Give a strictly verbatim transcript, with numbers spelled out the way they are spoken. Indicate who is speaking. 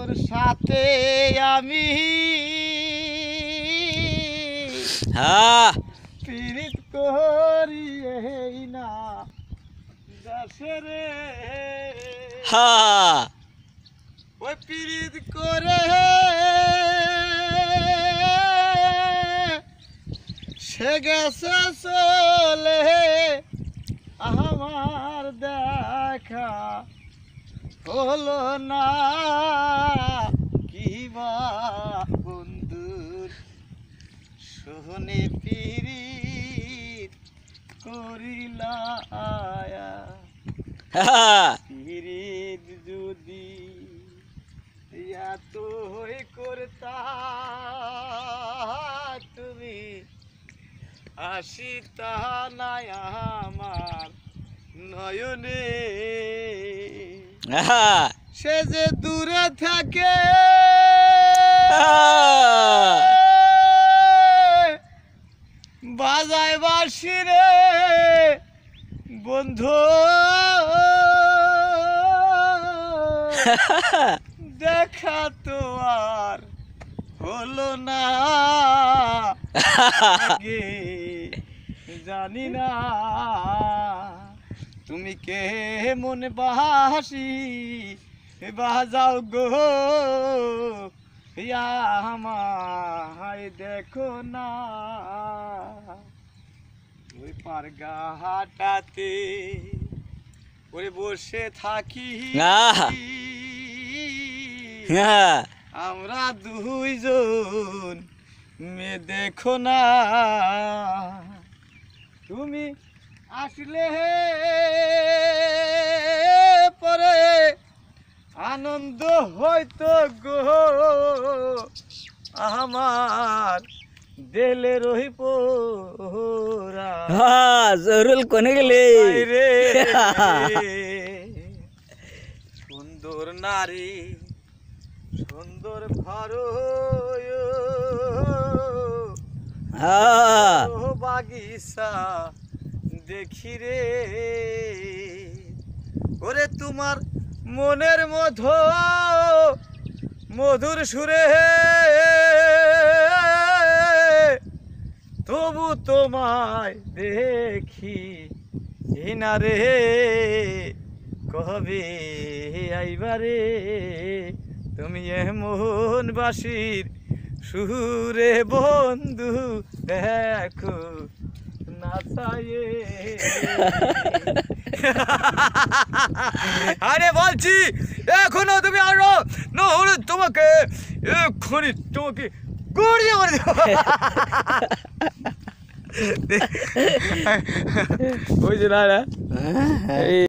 Speaker 1: তোর সাথে আমি
Speaker 2: হ্যাঁ
Speaker 1: পীড়িত করি এই না দেশে রে
Speaker 2: হ্যাঁ
Speaker 1: ওই পীড়িত করে সে গেছে চলে আমার দেখা হলো না কি বা বন্ধুর সোহনে পীড়িত করিলা
Speaker 2: হ্যাঁ
Speaker 1: পীড়িত যদি এত হই করতা তুমি আসিতা নাই আমার নয়নে
Speaker 2: হ্যাঁ
Speaker 1: সে যে দূরে থাকে বাজায় বাঁশি রে বন্ধু দেখা তো আর হলো না আগে জানি না তুমি কে মনে বাসি বাজাও গো ইয়া আমায় দেখো না ওই পারগা হাটাতে ওরে বসে থাকি
Speaker 2: হ্যাঁ
Speaker 1: আমরা দুইজন মে দেখো না তুমি আসলে পরে আনন্দ হয়তো গো আমার দেলে রহি পোরা
Speaker 2: হ্যাঁ জরুল কোনে গেলে
Speaker 1: রে সুন্দর নারী সুন্দর ঘর
Speaker 2: হ্যাঁ
Speaker 1: বাগিচা দেখি রে ওরে তোমার মনের মধু মধুর সুরে তবু তোমায় দেখি না রে কবে আইবারে তুমি এমন বাঁশির সুরে বন্ধু দেখো নাচায়ে আরে বলছি এখনো তুমি আরো নহলে তোমাকে এক্ষুনি তোমাকে গড়িয়ে করে দেব ওই যে না